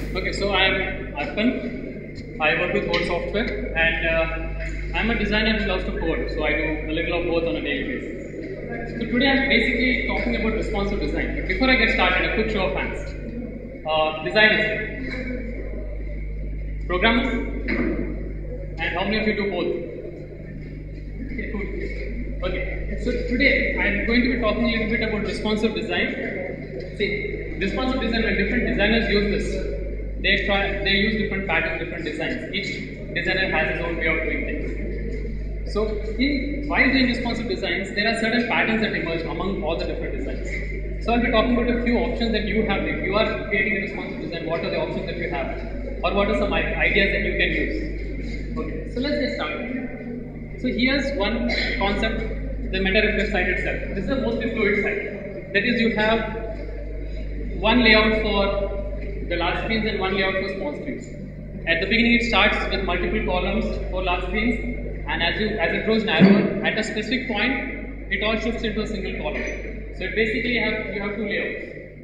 Okay, so I'm Arpan. I work with Code Software, and I'm a designer who loves to code, so I do a little of both on a daily basis. So today I'm basically talking about responsive design. But before I get started, a quick show of hands. Designers, programmers, and how many of you do both? Okay, cool. Okay, so today I'm going to be talking a little bit about responsive design. See, responsive design, when different designers use this, they use different patterns, different designs. Each designer has his own way of doing things. So, while doing responsive designs, there are certain patterns that emerge among all the different designs. So, I'll be talking about a few options that you have. If you are creating a responsive design, what are the options that you have? Or what are some ideas that you can use? Okay, so let's get started. So, here's one concept, the meta refresh site itself. This is a mostly fluid site. That is, you have one layout for the large screens and one layout for small screens. At the beginning, it starts with multiple columns for large screens, and as it grows narrower, at a specific point, it all shifts into a single column. So basically, you have two layouts.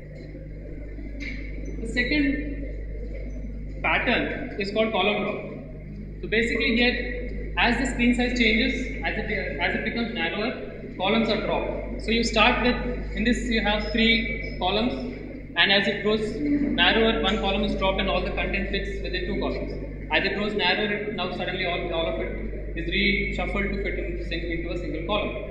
The second pattern is called column drop. So basically, here, as the screen size changes, as it becomes narrower, columns are dropped. So you start with, in this, you have 3 columns. And as it grows narrower, one column is dropped and all the content fits within 2 columns. As it grows narrower, now suddenly all of it is reshuffled to fit into a single column.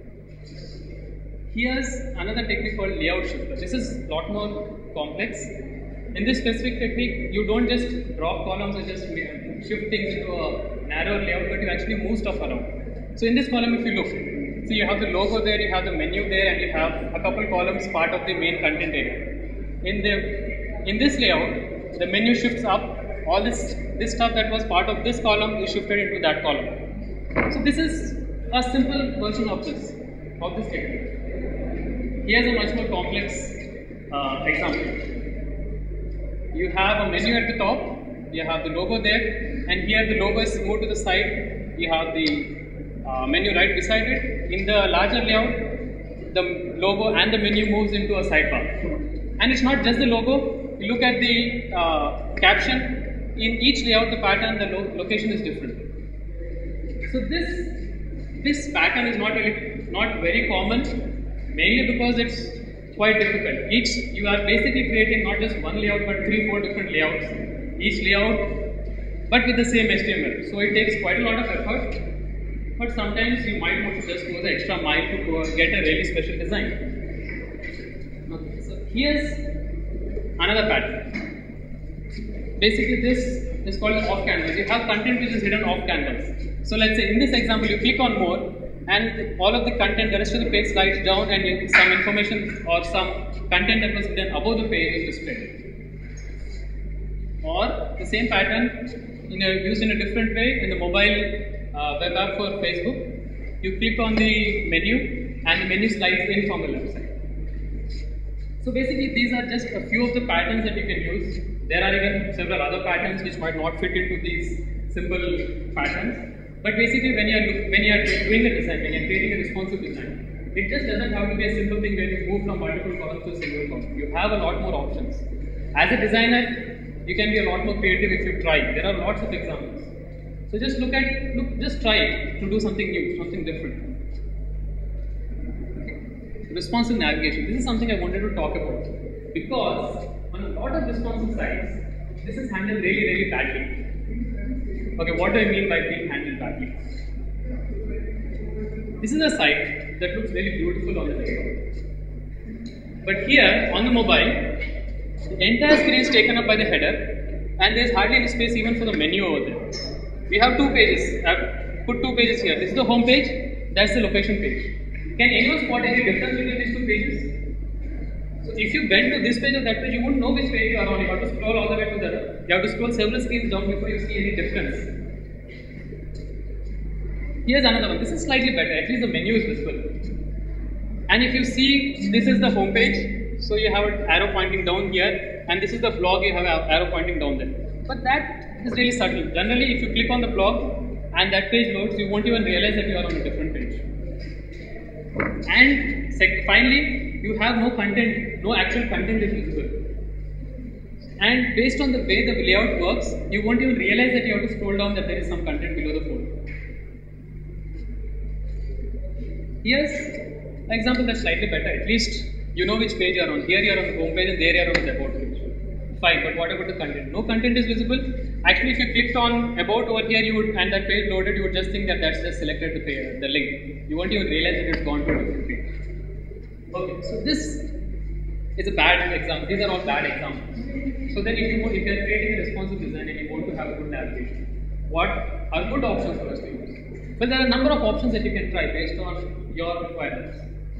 Here's another technique called layout shifter. This is a lot more complex. In this specific technique, you don't just drop columns or just shift things into a narrower layout, but you actually move stuff around. So in this column, if you look, so you have the logo there, you have the menu there, and you have a couple columns part of the main content area. In this layout, the menu shifts up. All this stuff that was part of this column is shifted into that column. So this is a simple version of this technique. Here's a much more complex example. You have a menu at the top, you have the logo there, and here the logo is moved to the side. You have the menu right beside it. In the larger layout, the logo and the menu moves into a sidebar. And it's not just the logo. You look at the caption. In each layout, the pattern, the location is different. So this pattern is not very common, mainly because it's quite difficult. You are basically creating not just one layout, but 3-4 different layouts. Each layout, but with the same HTML. So it takes quite a lot of effort. But sometimes you might want to just go the extra mile to get a really special design. Here's another pattern. Basically, this is called off canvas. You have content which is hidden off canvas. So let's say in this example, you click on more, and all of the content, the rest of the page slides down, and some information or some content that was hidden above the page is displayed. Or the same pattern used in a different way in the mobile web app for Facebook. You click on the menu, and the menu slides in from the left side. So basically, these are just a few of the patterns that you can use. There are even several other patterns which might not fit into these simple patterns. But basically, when you are doing a design, when you are creating a responsive design, it just doesn't have to be a simple thing where you move from multiple columns to a single column. You have a lot more options. As a designer, you can be a lot more creative if you try. There are lots of examples. So just just try to do something new, something different. Responsive navigation. This is something I wanted to talk about because on a lot of responsive sites, this is handled really, really badly. Okay, what do I mean by being handled badly? This is a site that looks really beautiful on the desktop. But here on the mobile, the entire screen is taken up by the header, and there's hardly any space even for the menu over there. We have 2 pages. I've put 2 pages here. This is the home page, that's the location page. Can anyone spot any difference between these 2 pages? So if you went to this page or that page, you wouldn't know which page you are on. You have to scroll all the way to the other. You have to scroll several screens down before you see any difference. Here's another one. This is slightly better. At least the menu is visible. And if you see, this is the home page. So you have an arrow pointing down here, and this is the blog. You have an arrow pointing down there. But that is really subtle. Generally, if you click on the blog and that page loads, you won't even realize that you are on a different page. And finally, you have no content, no actual content is visible. And based on the way the layout works, you won't even realize that you have to scroll down that there is some content below the folder. Here's an example that's slightly better. At least you know which page you are on. Here you are on the home page and there you are on the about page. Fine, but what about the content? No content is visible. Actually, if you clicked on about over here, you would, and that page loaded, you would just think that that's just selected the link. You won't even realize that it's gone to a different page. Okay, so this is a bad example. These are all bad examples. So then if you are creating a responsive design and you want to have a good navigation, what are good options for us to use? Well, there are a number of options that you can try based on your requirements.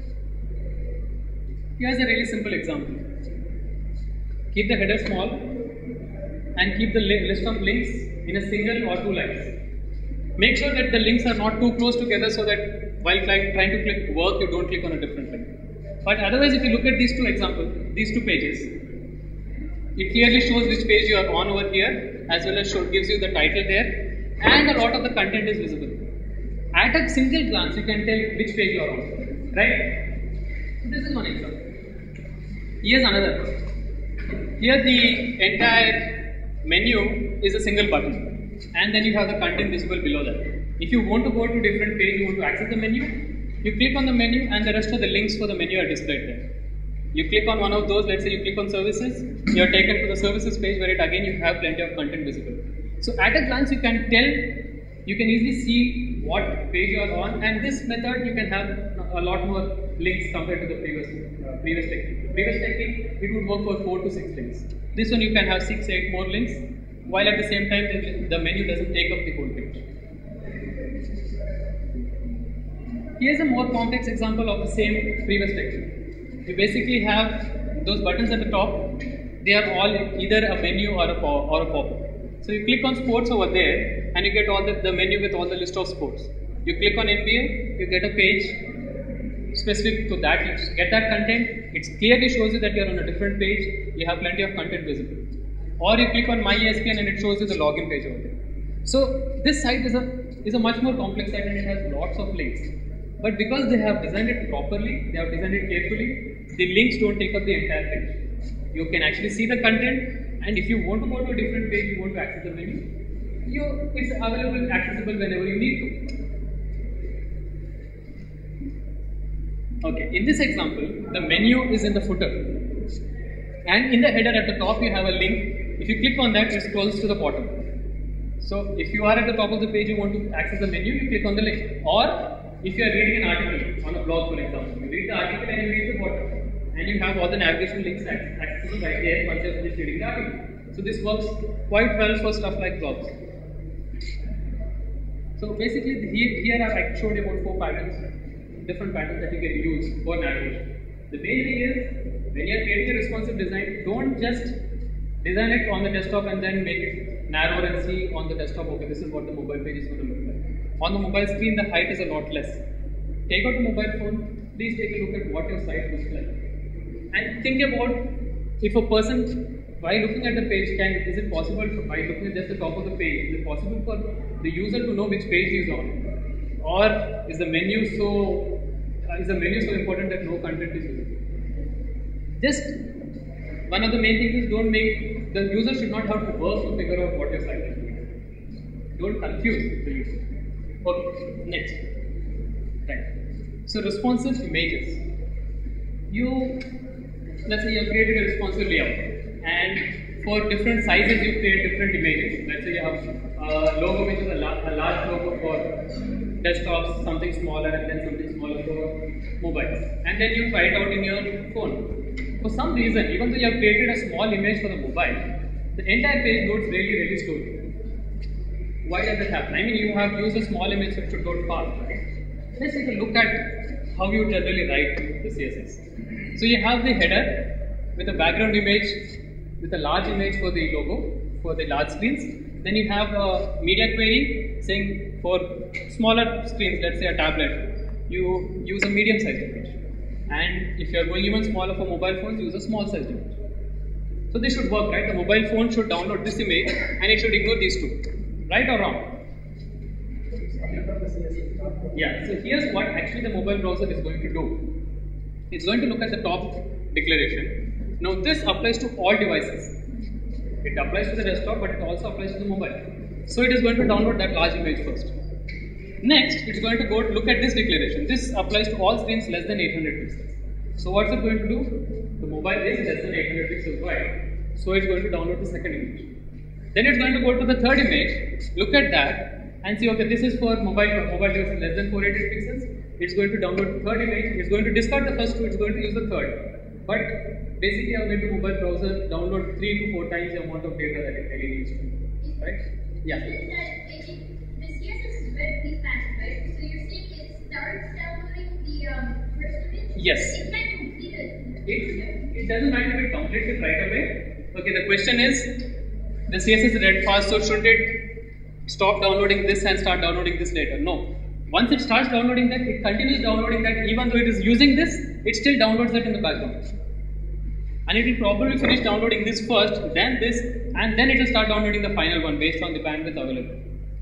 Here's a really simple example. Keep the header small and keep the list of links in a single or two lines. Make sure that the links are not too close together so that while trying to click work, you don't click on a different link. But otherwise, if you look at these two examples, these two pages, it clearly shows which page you are on over here, as well as gives you the title there, and a lot of the content is visible. At a single glance, you can tell which page you are on, right? So this is one example. Here's another one. Here the entire menu is a single button, and then you have the content visible below that. If you want to go to a different page, you want to access the menu, you click on the menu and the rest of the links for the menu are displayed there. You click on one of those, let's say you click on services, you are taken to the services page where you have plenty of content visible. So at a glance you can tell, you can easily see what page you are on, and this method you can have a lot more links compared to the previous technique. Previous technique, it would work for 4 to 6 links. This one you can have 6, 8 more links, while at the same time the menu doesn't take up the whole page. Here's a more complex example of the same previous technique. You basically have those buttons at the top, they are all either a menu or a pop-up. So you click on sports over there and you get all the menu with all the list of sports. You click on NBA, you get a page specific to that, you get that content, it clearly shows you that you are on a different page, you have plenty of content visible. Or you click on My ESPN and it shows you the login page over there. So this site is a much more complex site and it has lots of links. But because they have designed it properly, they have designed it carefully, the links don't take up the entire page. You can actually see the content, and if you want to go to a different page, you want to access the menu, it's available, accessible whenever you need to. Okay, in this example, the menu is in the footer, and in the header at the top you have a link. If you click on that, it scrolls to the bottom. So if you are at the top of the page, you want to access the menu, you click on the link. Or if you are reading an article on a blog, for example, you read the article and you read the bottom, and you have all the navigation links accessible right there once you have finished reading the article. So this works quite well for stuff like blogs. So basically, here I showed you about 4 patterns, different patterns that you can use for navigation. The main thing is, when you are creating a responsive design, don't just design it on the desktop and then make it narrower and see on the desktop, okay, this is what the mobile page is going to look like. On the mobile screen, the height is a lot less. Take out the mobile phone, please take a look at what your site looks like. And think about if a person, while looking at the page, is it possible, by looking at just the top of the page, is it possible for the user to know which page he is on? Or is the menu so important that no content is visible? Just one of the main things is the user should not have to work to figure out what your site is doing. Don't confuse the user. Okay, next. Right. So responsive images. Let's say you have created a responsive layout, and for different sizes you create different images. Let's say you have a logo which is a large logo for desktops, something smaller, and then something smaller for mobiles. And then you try it out in your phone. For some reason, even though you have created a small image for the mobile, the entire page loads really slowly. Why does that happen? I mean, you have used a small image, so it should load fast, right? Let's take a look at how you generally write the CSS. So you have the header with a background image, with a large image for the logo, for the large screens. Then you have a media query saying for smaller screens, let's say a tablet, you use a medium sized image. And if you are going even smaller for mobile phones, use a small sized image. So this should work, right? The mobile phone should download this image and it should ignore these two. Right or wrong? Yeah, so here's what actually the mobile browser is going to do. It's going to look at the top declaration. Now this applies to all devices. It applies to the desktop, but it also applies to the mobile. So it is going to download that large image first. Next, it's going to go to look at this declaration. This applies to all screens less than 800 pixels. So what's it going to do? The mobile is less than 800 pixels wide. So it's going to download the second image. Then it's going to go to the third image, look at that, and see, okay, this is for mobile devices less than 480 pixels. It's going to download the third image. It's going to discard the first two. It's going to use the third. But basically, I'm going to mobile browser download 3 to 4 times the amount of data that it really needs to, right? Yeah. The CSS is very fast, right? So you're saying it starts downloading the first image? Yes. It can't complete it. It doesn't matter if it completes it right away. Okay, the question is, the CSS is read fast, so should it stop downloading this and start downloading this later? No. Once it starts downloading that, it continues downloading that. Even though it is using this, it still downloads that in the background. And it will probably finish downloading this first, then this, and then it will start downloading the final one based on the bandwidth available.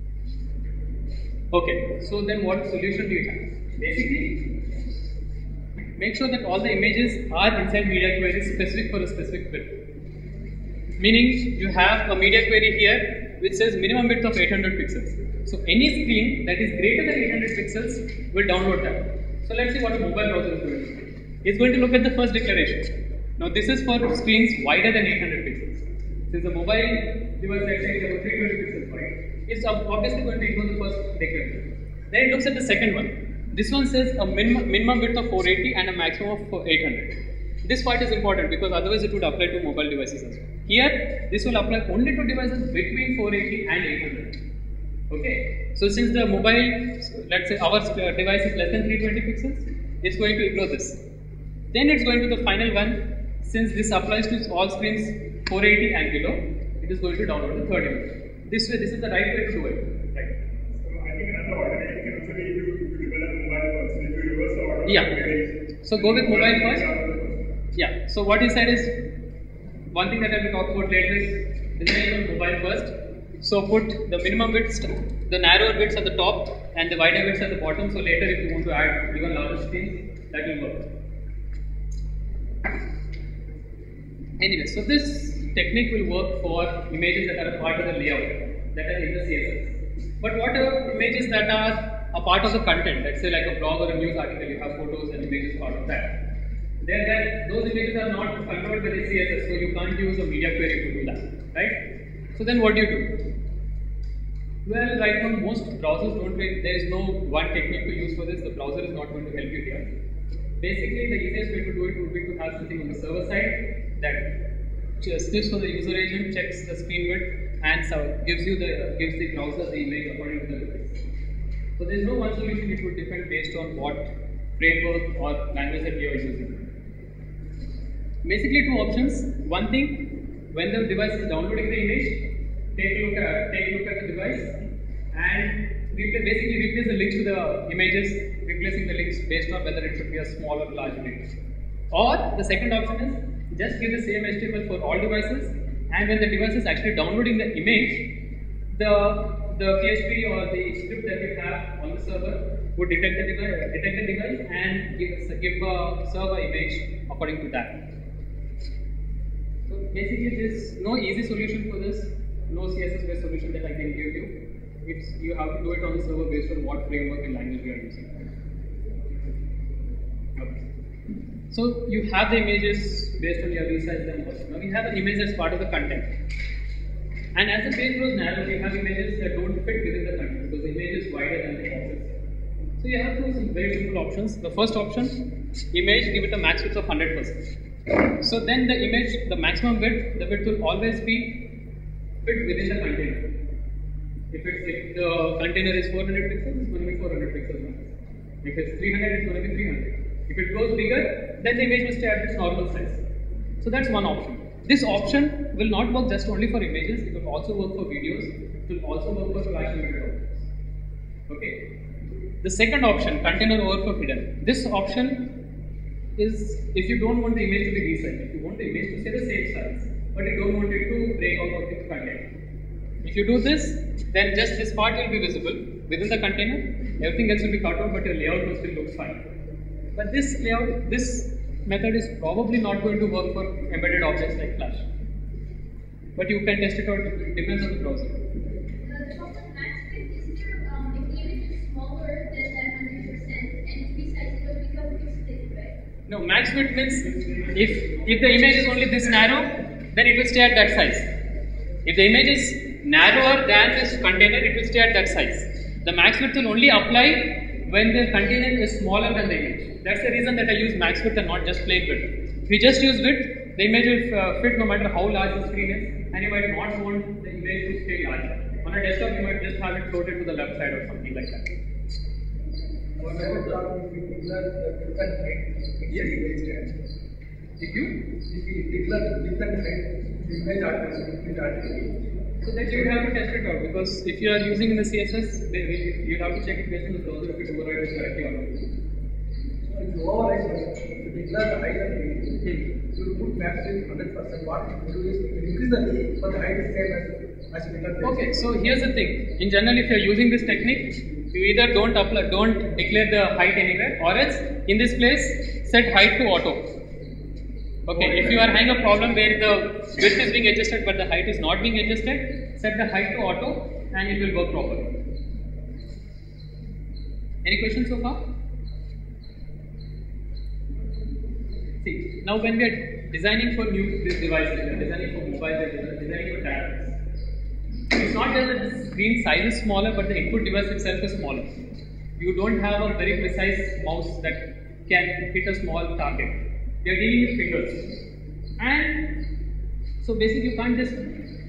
Okay, so then what solution do you have? Basically, make sure that all the images are inside media query specific for a specific bit. Meaning, you have a media query here which says minimum width of 800 pixels. So any screen that is greater than 800 pixels will download that. So let's see what a mobile browser is going to do. It's going to look at the first declaration. Now this is for screens wider than 800 pixels. Since the mobile device let's say is about 320 pixels wide, it's obviously going to ignore the first declaration. Then it looks at the second one. This one says a minimum width of 480 and a maximum of 800. This part is important because otherwise it would apply to mobile devices as well. Here, this will apply only to devices between 480 and 800. Okay, so since the mobile, let's say our device is less than 320 pixels, it's going to ignore this. Then it's going to the final one. Since this applies to all screens 480 and below, it is going to download the third image. This way, this is the right way to do it. Right. So I think another alternative can also be to develop mobile first. If you reverse the order, yeah. So go with mobile first. Yeah. So what he said is, one thing that I will talk about later is design on mobile first. So put the minimum widths, the narrower widths at the top and the wider widths at the bottom. So later if you want to add even larger screens, that will work. Anyway, so this technique will work for images that are a part of the layout, that are in the CSS. But what are images that are a part of the content? Let's say like a blog or a news article, you have photos and images part of that. Those images are not controlled by the CSS, so you can't use a media query to do that, right? So then what do you do? Well, right now most browsers don't, there is no one technique to use for this, the browser is not going to help you here. Basically, the easiest way to do it would be to have something on the server side that sniffs for the user agent, checks the screen width, and so gives the browser the image according to the device. So there is no one solution, it would depend based on what framework or language that you are using. Basically two options. One thing, when the device is downloading the image, take a look at the device and basically replace the links to the images, replacing the links based on whether it should be a small or large link. Or the second option is just give the same HTML for all devices, and when the device is actually downloading the image, the PHP or the script that you have on the server would detect the device and give a server image according to that. So basically, there's no easy solution for this, no CSS based solution that I can give you. You have to do it on the server based on what framework and language you are using. Okay. So you have the images based on your resize them also. Now we have an image as part of the content. And as the page grows narrow, we have images that don't fit within the content because the image is wider than the boxes. So you have some very simple options. The first option, image, give it a max width of 100%. So then the image, the maximum width, the width will always be fit within the container. If the container is 400 pixels, it's going to be 400 pixels max. If it's 300, it's going to be 300. If it goes bigger, then the image will stay at its normal size. So that's one option. This option will not work just only for images, it will also work for videos, it will also work for flash and video objects. Okay. The second option, container overflow hidden. This option is if you don't want the image to be resized, if you want the image to stay the same size, but you don't want it to break out of the container. If you do this, then just this part will be visible within the container, everything else will be cut out, but your layout will still look fine. But this layout, this method is probably not going to work for embedded objects like Flash. but you can test it out. It depends on the browser. The problem max width is there, if the image is smaller than that 100% and it's resized, it will become too thick, right? No, max width means if the image is only this narrow, then it will stay at that size. If the image is narrower than this container, it will stay at that size. The max width will only apply when the container is smaller than the image. That's the reason that I use max width and not just plain width. If you just use width, the image will fit no matter how large the screen is, and you might not want the image to stay larger. On a desktop, you might just have it floated to the left side or something like that. What about if you declare the width and height? Yes. If you declare the width and height, the image artificially. So that you have to test it out, because if you are using in the CSS, you have to check it based on the browser if it overrides correctly or not. If you override, if you declare the height and width, you will put max width 100%. What you do is you increase the width, but the height is same as you declare. Okay, so here's the thing. In general, if you are using this technique, you either don't declare the height anywhere, or else in this place set height to auto. Okay, if you are having a problem where the width is being adjusted but the height is not being adjusted, set the height to auto and it will work properly. Any questions so far? See, now when we are designing for new devices, we are designing for mobile, we are designing for tablets. It's not just that the screen size is smaller, but the input device itself is smaller. You don't have a very precise mouse that can hit a small target. We are dealing with fingers. And so basically you can't just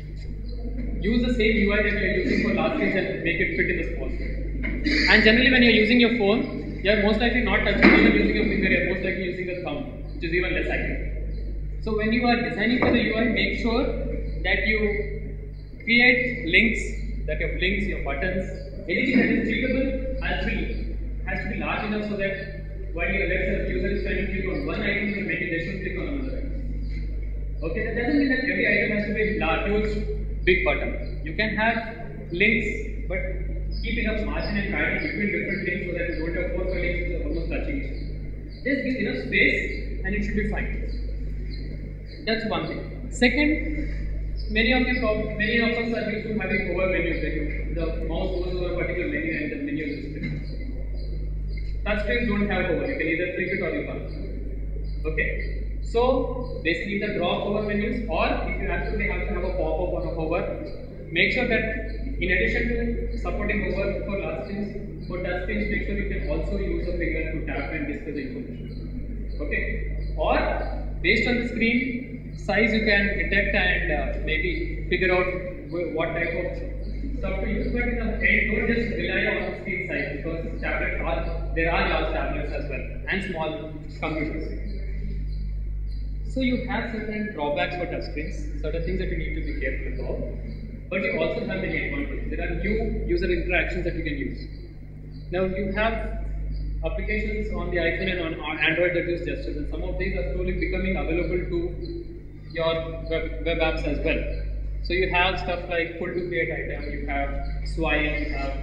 use the same UI that you are using for large screens and make it fit in the small screen. And generally when you are using your phone, you are most likely not even using your finger, you are most likely using a thumb, which is even less accurate. So when you are designing for the UI, make sure that you create links, your buttons, anything that is clickable has to be large enough so that while your user is trying to click on one item, you make it they should click on another item. Okay, that doesn't mean that every item has to be a huge, big button. You can have links, but keep enough margin and padding between different links so that you don't have 4 links which are almost touching each other. Just give enough space and it should be fine. That's one thing. Second, many of us are used to having over menus, like the mouse goes over a particular menu and the menu is displayed. Touch screens don't have hover, you can either click it or you can't. Okay, so basically either draw hover menus, or if you actually have to have a pop-up or a hover, make sure that in addition to supporting hover for large screens, for touch screens, make sure you can also use a finger to tap and display the information. Okay, or based on the screen size, you can detect and maybe figure out what type of stuff to use, but in the end, don't just rely on the screen size, because there are large tablets as well and small computers. So you have certain drawbacks for touchscreens, certain things that you need to be careful about, but you also have many advantages. There are new user interactions that you can use. Now you have applications on the iPhone and on Android that use gestures, and some of these are slowly becoming available to your web apps as well. So you have stuff like pull to create item, you have swipe, you have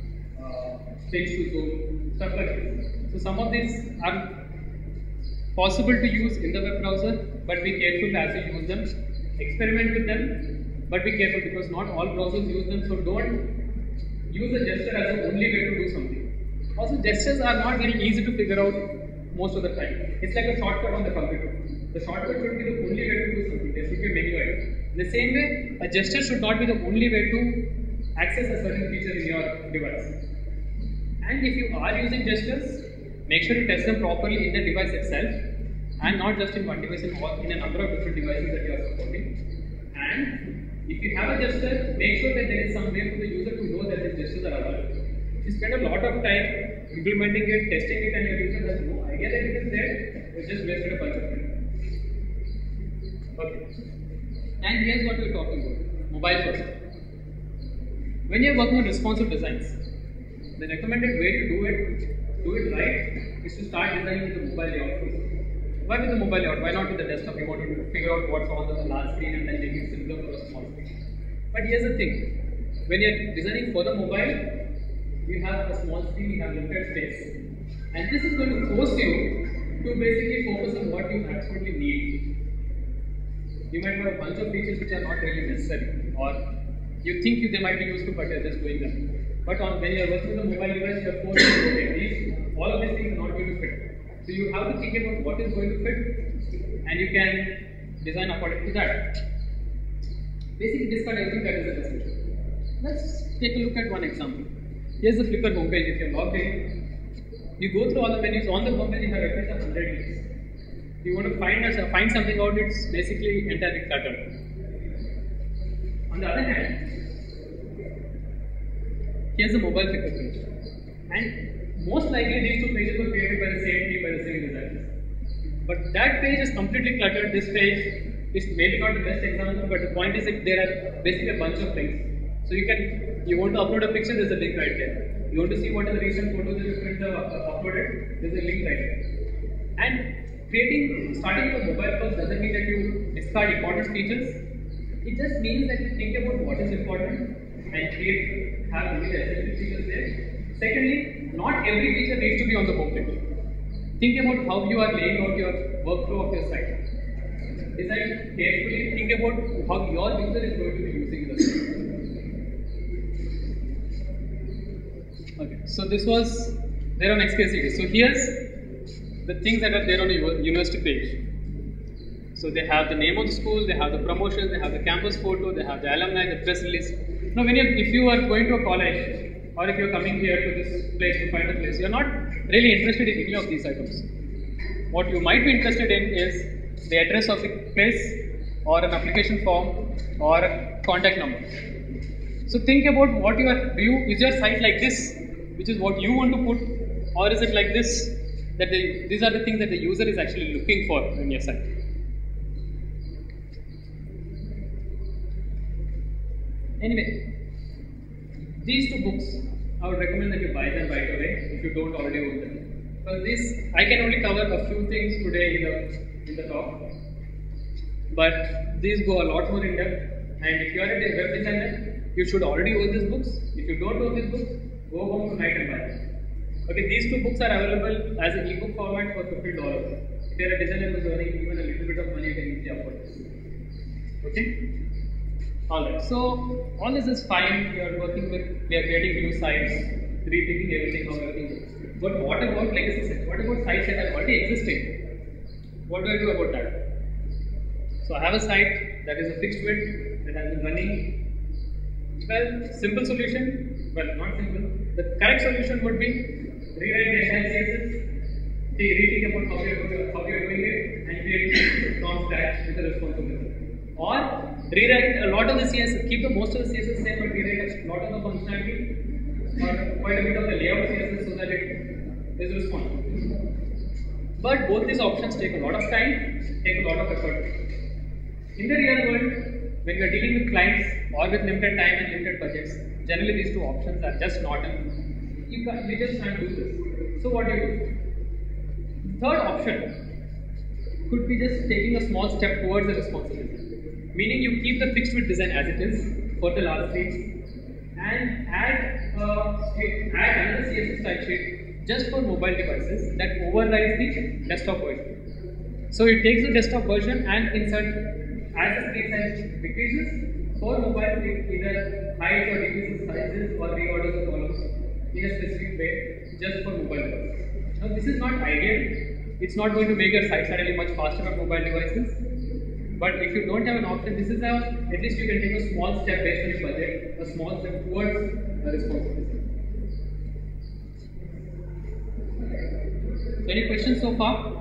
pinch to zoom, stuff like this. So some of these are possible to use in the web browser, but be careful as you use them. Experiment with them, but be careful because not all browsers use them. So don't use a gesture as the only way to do something. Also, gestures are not very easy to figure out most of the time. It's like a shortcut on the computer. The shortcut should be the only way to do something. There should be a menu item. In the same way, a gesture should not be the only way to access a certain feature in your device. And if you are using gestures, make sure you test them properly in the device itself and not just in one device, in a number of different devices that you are supporting. And if you have a gesture, make sure that there is some way for the user to know that these gestures are available. If you spend a lot of time implementing it, testing it, and your user has no idea that it is there, you just wasted a bunch of time. Okay. And here's what we're talking about, mobile first. When you're working on responsive designs, the recommended way to do it right, is to start designing with the mobile layout first. Why with the mobile layout? Why not with the desktop? You want to figure out what's on the large screen and then make it similar for a small screen. But here's the thing, when you're designing for the mobile, you have a small screen, you have limited space. And this is going to force you to basically focus on what you absolutely need. you might have a bunch of features which are not really necessary, or you think they might be useful, but you're just doing them. But when you're working with a mobile device, you're forced to rotate. All of these things are not going to fit. So you have to think about what is going to fit, and you can design according to that. Basically, discard everything that is a description. Let's take a look at one example. Here's the Flickr homepage. If you're logged in, you go through all the menus. On the homepage, you have at least 100 links. If you want to find something out, it's basically entirely cluttered. On the other hand, here's the mobile Flickr page. And most likely, these two pages were created by the same team, by the same designers. But that page is completely cluttered. This page is maybe not the best example, but the point is that there are basically a bunch of links. So you want to upload a picture, there's a link right there. You want to see what are the recent photos that your friends have uploaded, there's a link right there. And starting with a mobile first doesn't mean that you discard important features. It just means that you think about what is important and have only the essential features there. Secondly, not every feature needs to be on the homepage. Think about how you are laying out your workflow of your site. Decide carefully, think about how your user is going to be using the site. Okay, so this was there on XKCD. So here's the things that are there on the university page. So they have the name of the school, they have the promotions, they have the campus photo, they have the alumni, the press release. Now, if you are going to a college, or if you're coming here to this place to find a place, you're not really interested in any of these items. What you might be interested in is the address of the place, or an application form, or a contact number. So think about what is your site like this, which is what you want to put, or is it like this, that these are the things that the user is actually looking for in your site. Anyway, these two books, I would recommend that you buy them right away if you don't already own them. Because I can only cover a few things today in the talk, but these go a lot more in depth. And if you are a web designer, you should already own these books. If you don't own these books, go home tonight and buy them. Okay, these two books are available as an ebook format for $50. If you are a designer who is earning even a little bit of money, you can easily afford this. Okay. Alright, so all this is fine. We are creating new sites, rethinking everything, how everything works. But what about legacy sites? What about sites that are already existing? What do I do about that? So I have a site that is a fixed width that has been running. Well, simple solution. Well, not simple. The correct solution would be rewrite the entire CSS, rethink about how you're doing it, and create from scratch with a responsive method. Or rewrite a lot of the CSS, keep the most of the CSS same, but rewrite a lot of the functionality or quite a bit of the layout CSS so that it is responsive. But both these options take a lot of time, take a lot of effort. In the real world, when we are dealing with clients or with limited time and limited budgets, generally these two options are just not enough. You just can't do this. So what do you do? The third option could be just taking a small step towards the responsibility. Meaning you keep the fixed width design as it is for the large streets and add another CSS style sheet just for mobile devices that overrides the desktop version. So it takes the desktop version and insert as the screen size decreases for mobile, it either hides or decreases sizes or reorders the columns in a specific way just for mobile devices. Now this is not ideal. It's not going to make your site suddenly much faster on mobile devices. But if you don't have an option, this is how at least you can take a small step based on your budget, a small step towards the responsibility. So any questions so far?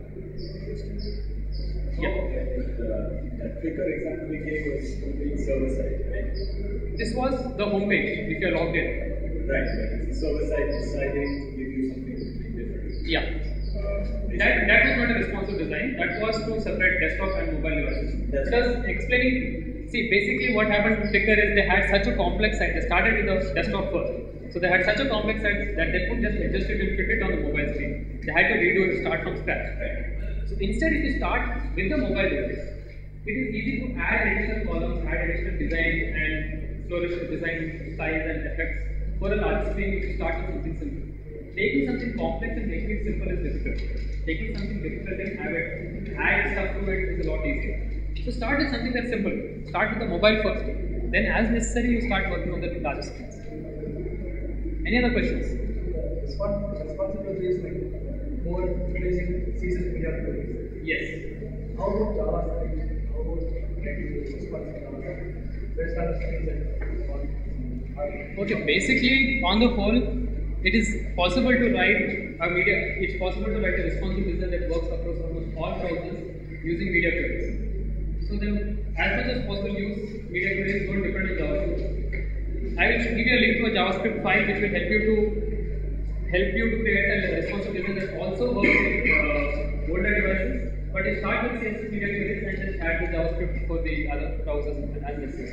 Yeah. That Flickr example we gave was being server side, right? This was the homepage if you're logged in. Right. The server side deciding to give you something completely different. Yeah. That was not a responsive design. That was to separate desktop and mobile devices. Because explaining, see, basically what happened to Flickr is they had such a complex site. They started with the desktop first. So they had such a complex site that they could just adjust it and fit it on the mobile screen. They had to redo it, start from scratch. Right? So instead, if you start with the mobile device, it is easy to add additional columns, add additional design and flourish the design size and effects for a large screen if you start with something simple. Taking something complex and making it simple is difficult. Taking something difficult and add stuff to it is a lot easier. So start with something that's simple. Start with the mobile first. Then as necessary, you start working on the larger screens. Any other questions? Responsibility is like more utilizing season media queries. Yes. How about JavaScript? How about responsibility? Based on the screens and Okay, basically, on the whole, it is possible to write a media. It's possible to write a responsive design that works across almost all browsers using media queries. So then, as much as possible, use media queries. Don't depend on JavaScript. I will give you a link to a JavaScript file which will help you to create a responsive design that also works with older devices. But you start with CSS media queries and just add the JavaScript for the other browsers as necessary.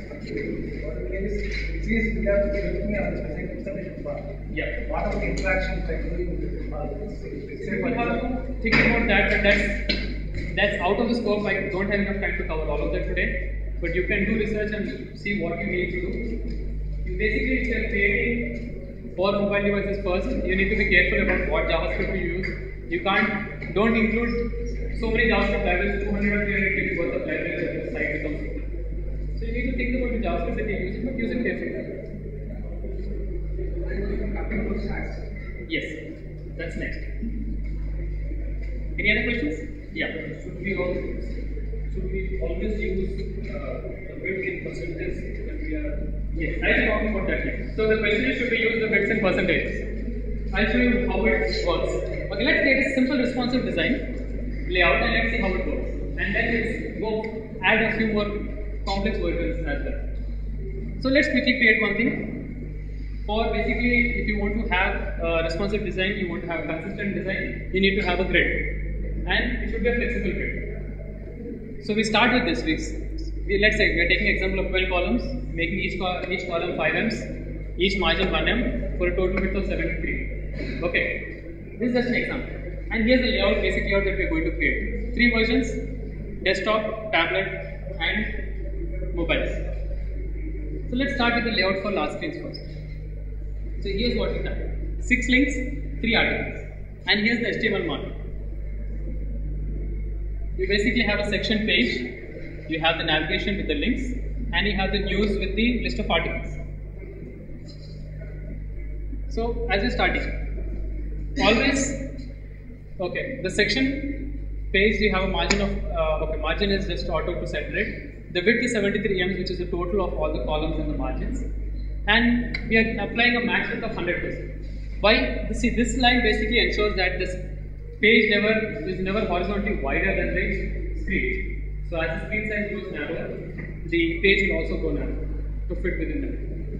Yeah. What are the interactions like doing with You have to think about that, but that's out of the scope. I don't have enough time to cover all of that today. But you can do research and see what you need to do. Basically, if you are creating for mobile devices first, you need to be careful about what JavaScript you use. You don't include so many JavaScript libraries, 200 or 300 KB worth of libraries that the site becomes. So you need to think about the JavaScript that you're using, but use it carefully. Yes, that's next. Any other questions? Yeah. Should we always use the width in percentage when we are? Yes, I will talk about that next. So the question is, should we use the bits in percentages? I'll show you how it works. Okay, let's create a simple responsive design layout and let's see how it works. And then let's go add a few more complex versions as well. So let's quickly create one thing. For basically, if you want to have a responsive design, you want to have a consistent design, you need to have a grid. And it should be a flexible grid. So we start with this. Let's say we are taking an example of 12 columns, making each column 5 ems, each margin 1 em for a total width of 73. Okay, this is just an example. And here's the layout, basic layout that we are going to create. 3 versions: desktop, tablet, and mobiles. So let's start with the layout for large screens first. So here's what we have: 6 links, 3 articles, and here's the HTML markup. You basically have a section page, you have the navigation with the links, and you have the news with the list of articles. So as you're starting, always, okay, the section page you have a margin of, margin is just auto to center it. The width is 73 ems, which is the total of all the columns and the margins. And we are applying a max width of 100%. Why? See, this line basically ensures that this page is never horizontally wider than the screen. So as the screen size goes narrower, the page will also go narrow to fit within that.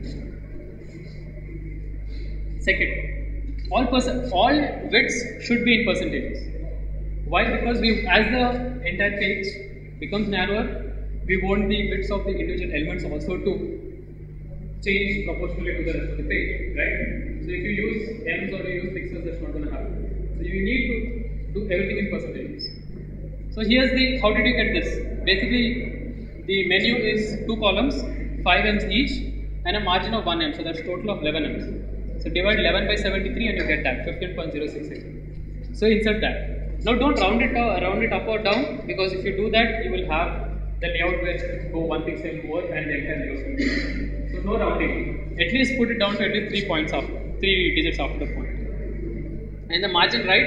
Second, all widths should be in percentages. Why? Because as the entire page becomes narrower, we want the widths of the individual elements also to change proportionally to the rest of the page, right? So if you use ems or you use pixels, that's not going to happen. So you need to do everything in percentages. So here's how did you get this? Basically, the menu is 2 columns, 5 ems each, and a margin of 1 em, so that's total of 11 ems. So divide 11 by 73 and you get that, 15.068. So insert that. Now don't round it up or down, because if you do that, you will have the layout will go 1 pixel more and the entire layout will go. So no rounding. At least put it down to at least 3 digits after the point. And the margin right,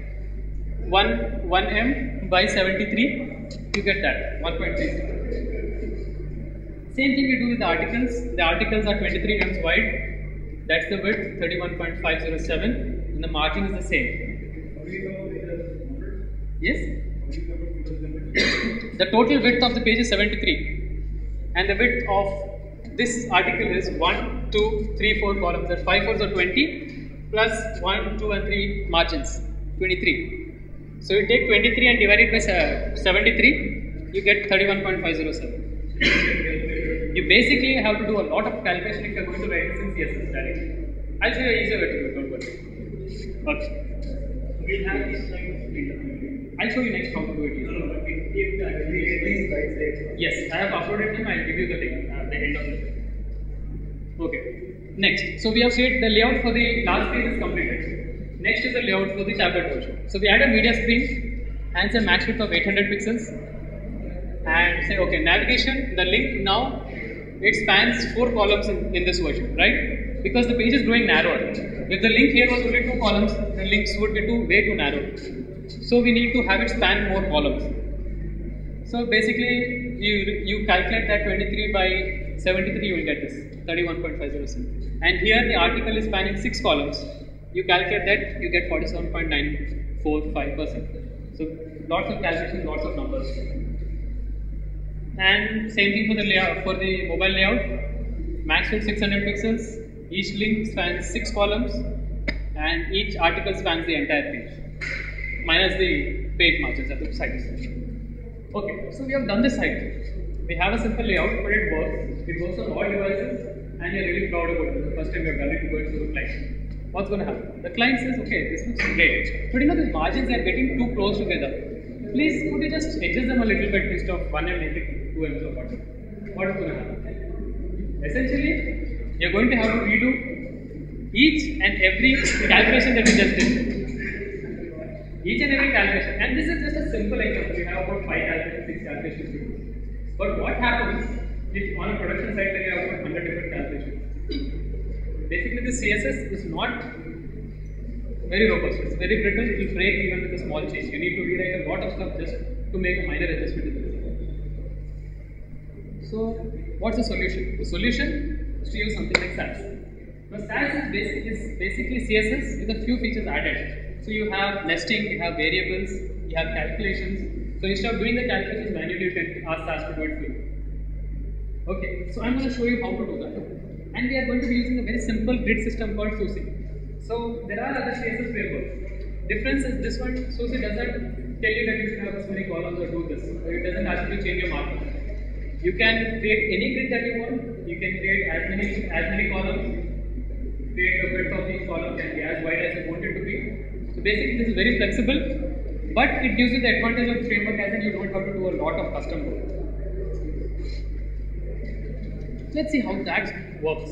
1 em by 73, you get that, 1.3. Same thing we do with the articles. The articles are 23 ems wide. That's the width, 31.507, and the margin is the same. Yes? The total width of the page is 73, and the width of this article is 1, 2, 3, 4 columns. That 5 4s are 20, plus 1, 2, and 3 margins, 23. So you take 23 and divide it by 73, you get 31.507. You basically have to do a lot of calculation if you are going to write this in CSS directly. I'll show you an easier way to do it, don't worry. Okay. We'll have this like I'll show you next how to do it. Yes, I have uploaded them. I'll give you the link at the end of the video. Okay. Next, so we have said the layout for the large screen is completed. Next is the layout for the tablet version. So we add a media screen and a max width of 800 pixels. and say, okay, navigation, the link now, it spans 4 columns in this version, right? Because the page is growing narrower. If the link here was only 2 columns, the links would be way too narrow. So we need to have it span more columns. So basically, you calculate that 23 by 73, you will get this 31.507. And here the article is spanning 6 columns. You calculate that, you get 47.945%. So lots of calculations, lots of numbers. And same thing for the layout, for the mobile layout. Max width 600 pixels. Each link spans 6 columns, and each article spans the entire page, minus the page margins at the sides. Okay, so we have done this site. We have a simple layout, but it works. It works on all devices, and you're really proud about it. The first time you've done it, to go to the client. What's going to happen? The client says, okay, this looks great, but you know the margins are getting too close together. Please, could you just adjust them a little bit instead of 1 and make it 2 and so forth? What is going to happen? Essentially, you're going to have to redo each and every calculation that you just did. Each and every calculation. And this is just a simple example. You have about 5 calculations, 6 calculations to do. But what happens if on a production site you have about 100 different calculations? Basically, the CSS is not very robust. It's very brittle. It will break even with a small change. You need to rewrite a lot of stuff just to make a minor adjustment in this. So, what's the solution? The solution is to use something like Sass. Now, Sass is basically CSS with a few features added. So, you have nesting, you have variables, you have calculations. So, instead of doing the calculations manually, you can ask Sass to do it for you. Okay, so I'm going to show you how to do that. And we are going to be using a very simple grid system called SUSE. So, there are other CSS frameworks. Difference is this one, SUSE doesn't tell you that you should have this many columns or do this. Or it doesn't ask you to change your markup. You can create any grid that you want. You can create as many columns. Create the width of each column can be as wide as you want it to be. So basically, this is very flexible, but it gives you the advantage of framework as in you don't have to do a lot of custom work. Let's see how that works.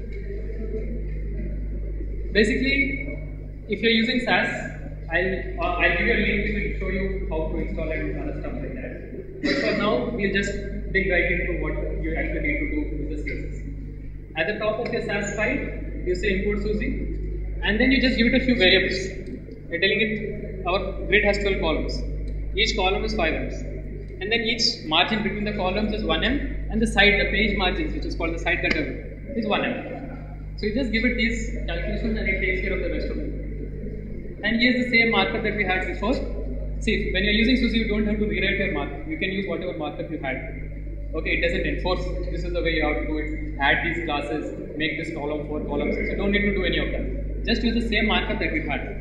Basically, if you're using Sass, I'll give you a link which will show you how to install and other stuff like that. But for now, we'll just dig right into what you actually need to do with the CSS. At the top of your Sass file, you say import SUSE, and then you just give it a few variables. You're telling it our grid has 12 columns. Each column is 5 m's, and then each margin between the columns is 1 m, and the side, the page margins, which is called the side cutter, is 1 m. So you just give it these calculations, and it takes care of the rest of it. And here's the same markup that we had before. See, when you're using SUSE, you don't have to rewrite your markup. You can use whatever markup you had. Okay, it doesn't enforce. This is the way you have to do it. Add these classes, make this column 4 columns. So you don't need to do any of that. Just use the same markup that we had.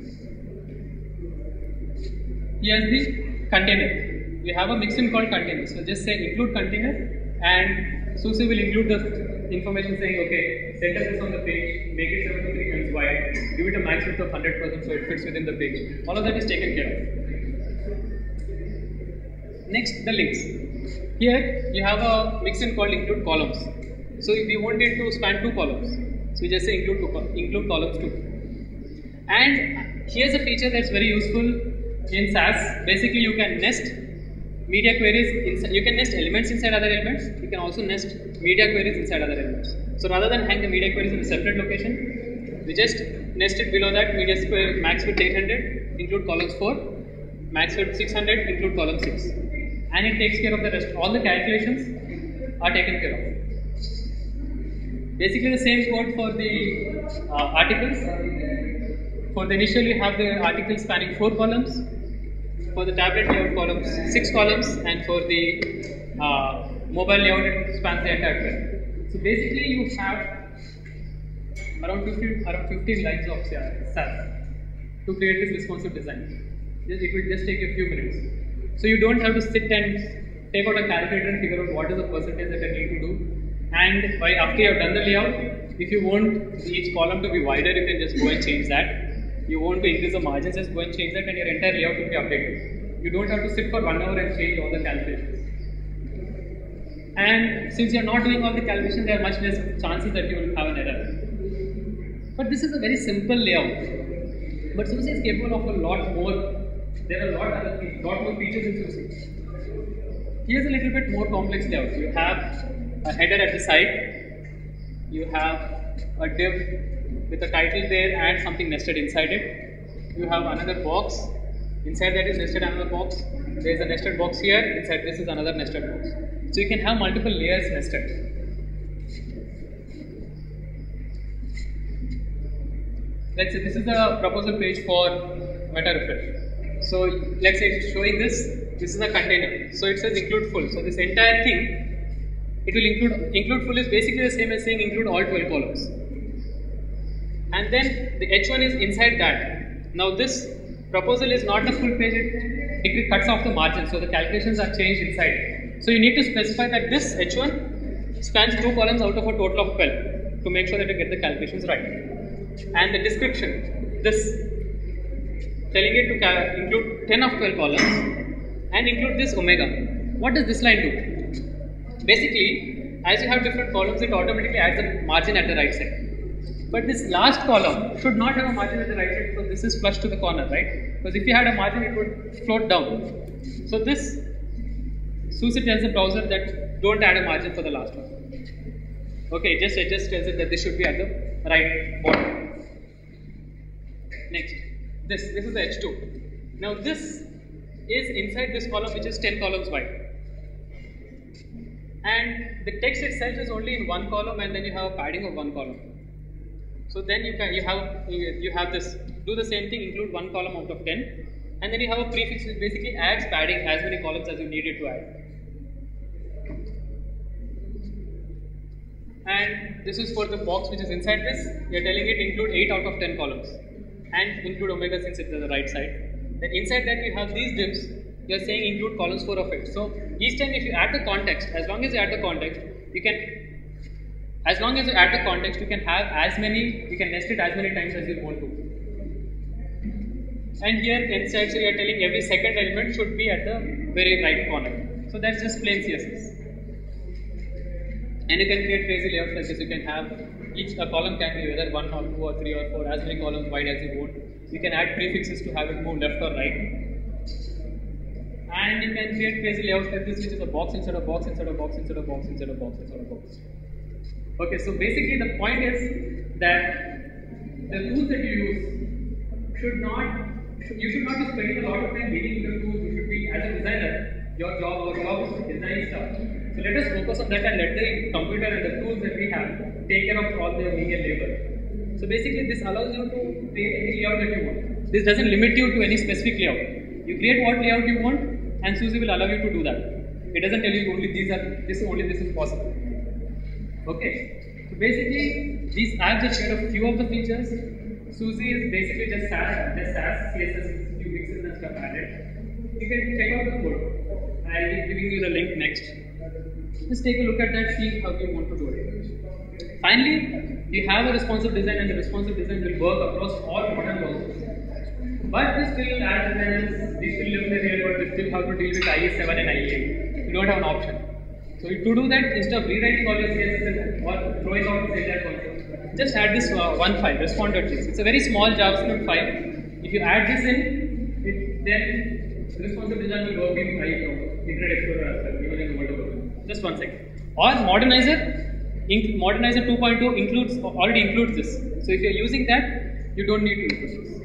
Here's the container. We have a mixin called container. So just say include container, and SUSE will include the information saying, okay, center this on the page, make it 73 m's wide, give it a max width of 100% so it fits within the page. All of that is taken care of. Next, the links. Here you have a mixin called include columns. So if we want it to span 2 columns, so we just say include columns 2. And here's a feature that's very useful in Sass. Basically, you can nest media queries inside. You can nest elements inside other elements. You can also nest media queries inside other elements. So rather than hang the media queries in a separate location, we just nest it below that. Media square max width 800, include columns 4, max width 600, include column 6. And it takes care of the rest. All the calculations are taken care of. Basically, the same code for the articles. For the initial, you have the article spanning 4 columns. For the tablet layout columns, 6 columns, and for the mobile layout, it spans the entire 12. So basically, you have around 15 lines of Sass to create this responsive design. It will just take a few minutes. So you don't have to sit and take out a calculator and figure out what is the percentage that I need to do. And after you have done the layout, if you want each column to be wider, you can just go and change that. You want to increase the margins, just go and change that, and your entire layout will be updated. You don't have to sit for 1 hour and change all the calculations. And since you are not doing all the calculations, there are much less chances that you will have an error. But this is a very simple layout. But SUSE is capable of a lot more. There are a lot more features in SUSE. Here's a little bit more complex layout. You have a header at the side, you have a div with a title there and something nested inside it. You have another box, inside that is nested another box. There is a nested box here, inside this is another nested box. So you can have multiple layers nested. Let's say this is the proposal page for meta refresh. So let's say it's showing this is the container. So it says include full. So this entire thing, it will include full is basically the same as saying include all 12 columns. And then the H1 is inside that. Now this proposal is not the full page, it cuts off the margin. So the calculations are changed inside it. So you need to specify that this H1 spans 2 columns out of a total of 12 to make sure that you get the calculations right. And the description, this telling it to include 10 of 12 columns and include this omega. What does this line do? Basically, as you have different columns, it automatically adds a margin at the right side. But this last column should not have a margin at the right side because this is flush to the corner, right? Because if you had a margin, it would float down. So this SUSE tells the browser that don't add a margin for the last one. Okay, it just tells it that this should be at the right bottom. Next, this is the H2. Now this is inside this column which is 10 columns wide. And the text itself is only in one column and then you have a padding of one column. So then you have this, do the same thing, include one column out of 10 and then you have a prefix which basically adds padding as many columns as you need it to add. And this is for the box which is inside this, you are telling it include 8 out of 10 columns and include omega since it's at the right side. Then inside that you have these divs, you are saying include columns 4 of it. So each time if you add the context, as long as you add the context, you can have as many, you can nest it as many times as you want to. And here inside, so you are telling every second element should be at the very right corner. So that's just plain CSS. And you can create crazy layouts like this. You can have a column can be whether 1 or 2 or 3 or 4, as many columns wide as you want. You can add prefixes to have it move left or right. And you can create crazy layouts like this, which is a box inside a box inside a box inside a box inside a box inside a box. Okay, so basically the point is that the tools that you use you should not be spending a lot of time reading the tools. You should be, as a designer, your job is to design stuff. So let us focus on that and let the computer and the tools that we have take care of all the menial labor. So basically this allows you to create any layout that you want. This doesn't limit you to any specific layout. You create what layout you want and SUSE will allow you to do that. It doesn't tell you only this is possible. Okay. So basically I have just shared a few of the features. SUSE is basically just Sass, CSS, few mixes and stuff added. You can check out the code. I'll be giving you the link next. Just take a look at that, see how you want to do it. Finally, you have a responsive design and the responsive design will work across all modern browsers. But we still, as designers, we still live in the real world, we still have to deal with IE7 and IE8. We don't have an option. So to do that, instead of rewriting all your CSS or throwing out this entire concept, just add this one file, respond.js. It's a very small JavaScript file. If you add this in, then responsive design will work in Internet Explorer as well, even in the world. Just one second. Or Modernizer 2.2 already includes this. So if you are using that, you don't need to include this.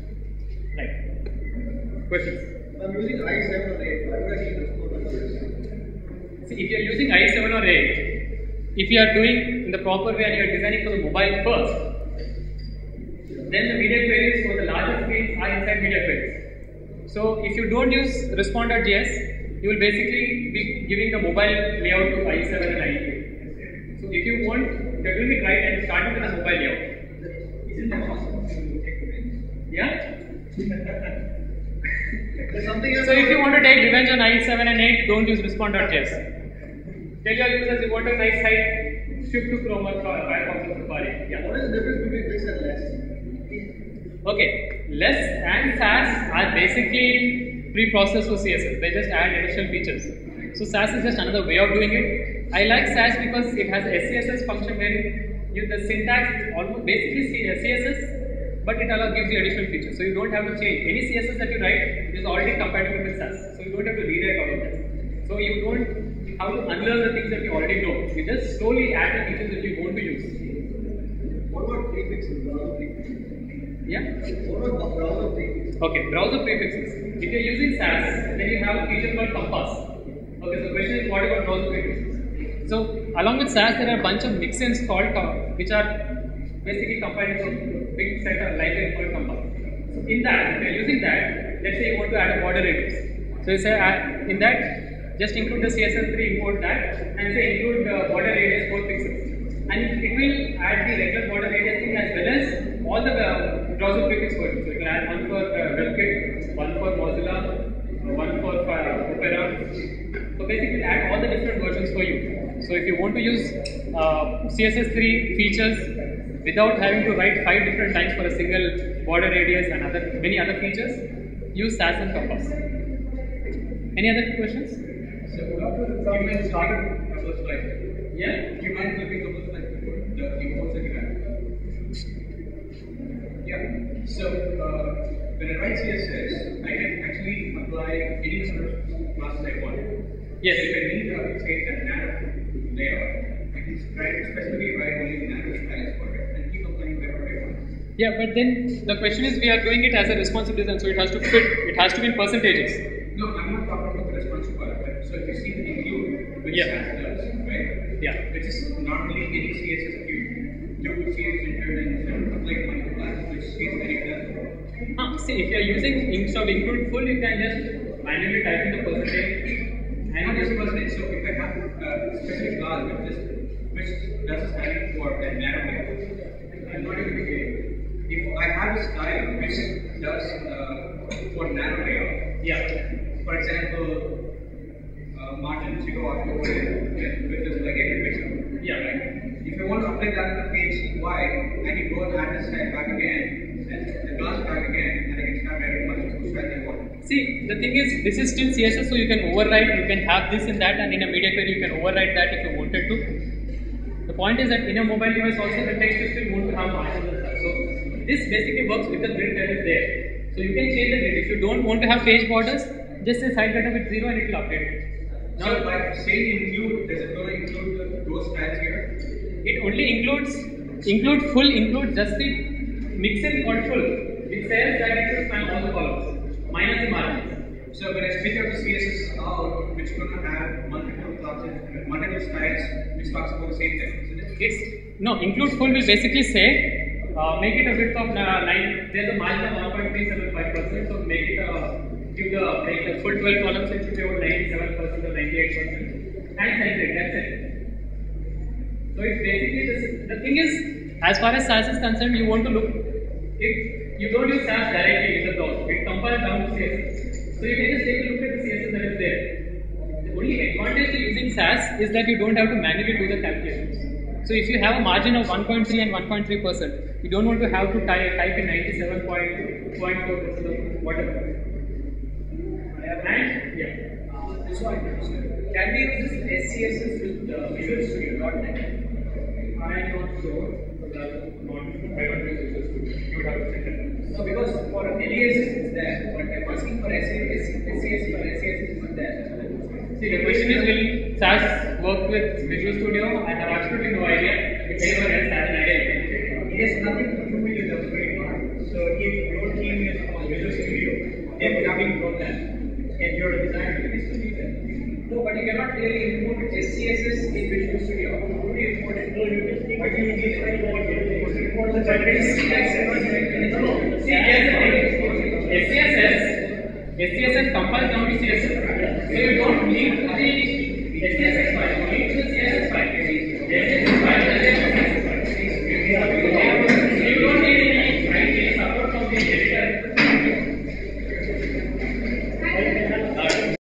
Right. Questions? I'm using I7 or 8. Why would I need respond? See, if you are using I7 or 8, if you are doing in the proper way and you are designing for the mobile first, then the media queries for the larger screens are inside media queries. So if you don't use respond.js, you will basically be giving the mobile layout to I7 and I8. So if you want, if you are doing it right and starting with the mobile layout. Isn't that awesome? Yeah? So if you want to take revenge on I7 and 8, don't use respond.js. Tell your users you want a nice site, shift to Chrome or Firefox or Safari. Yeah. What is the difference between this and less? Okay, less and Sass are basically pre-processed for CSS. They just add additional features. So Sass is just another way of doing it. I like Sass because it has a SCSS function where the syntax is almost basically CSS, but it gives you additional features. So you don't have to change any CSS that you write. It is already compatible with Sass. So you don't have to rewrite all of that. So you don't have to unlearn the things that you already know. You just slowly add the features that you want to use. What about prefixes? Yeah? What about browser prefixes? Okay, browser prefixes. If you're using Sass, then you have a feature called compass. Okay, so the question is what about browser prefixes? So along with Sass, there are a bunch of mixins called which are basically compiled into a big set of library called compass. So in that, if you're using that, let's say you want to add a border radius. So you say in that, just include the CSS3, import that, and say include border radius 4 pixels. And it will add the regular border radius thing as well as all the browser prefix versions. So it will add one for WebKit, one for Mozilla, one for Opera. So basically add all the different versions for you. So if you want to use CSS3 features without having to write 5 different times for a single border radius and many other features, use Sass and Compass. Any other questions? So, you might start a couple of slides. Yeah? You might click a couple of slides before the imports that you have. Yeah. So, when I write CSS, I can actually apply any sort of classes I want. Yes. So if I need to say a narrow layout, I can specifically write only narrow styles for it and keep applying wherever I want. Yeah, but then the question is we are doing it as a responsive design, so it has to fit, it has to be in percentages. No, I'm not talking about the responsive part, but so if you see the include, which Yeah. Sass does, right? Yeah. Which is normally any CSS you do CSS entered and apply multiple classes, which is very clear. See, if you are using instead of include full, you can just manually type in the percentage. And not just percentage, so if I have a specific class which does a styling for a narrow layout, I'm not able to get it. If I have a style which does for narrow layout, Yeah. for example, margin 0 or over with this like every pixel. Yeah. Right? If I want to apply that on the page Y, I can go and add this style back again, and the class back again, and I can start writing multiple styles I want. See, the thing is, this is still CSS, so you can override, you can have this in that, and in a media query you can override that if you wanted to. The point is that in a mobile device also the text you still want to have margins and stuff. So this basically works with the grid that is there. So you can change the grid. If you don't want to have page borders, just say side data with 0 and it will update it. Now, so by saying include, does it going to include those styles here? It only includes just the mixin called full, which says that it will span all the columns, minus the margins. So when I split out the CSS out, which is going to have multiple classes, multiple styles, which talks about the same thing, isn't it? No, include full will basically say, make it a width of 9, there's a margin of 1.375%, so make it make the full 12 columns, it should be about 97% or 98%, and center, that's it. So it's basically the thing is, as far as Sass is concerned, you want to look, you don't use Sass directly with the browser, it compiles down to CSS. So you can just take a look at the CSS that is there. The only advantage to using Sass is that you don't have to manually do the calculations. So if you have a margin of 1.3 and 1.3%, you don't want to have to type in 97.4% or whatever. And yeah. This one, can we use this SCSS with Visual Studio, .NET? I'm not sure. I don't use Visual Studio. You would have to check it. No, because for aliases it's there, but I'm asking for SCSS for SCSS is not there. See, the question is, will Sass work with Visual Studio? I have absolutely no idea. If anyone else has an idea, you can check it. It has nothing to do with the upgrade part. So if your team is on Visual Studio, they're having program, and you're a designer, you can still use it. No, but you cannot really import SCSS in Visual Studio. How do you import it? No, you can import the SCSS compiles down to CSS. So you don't need the SCSS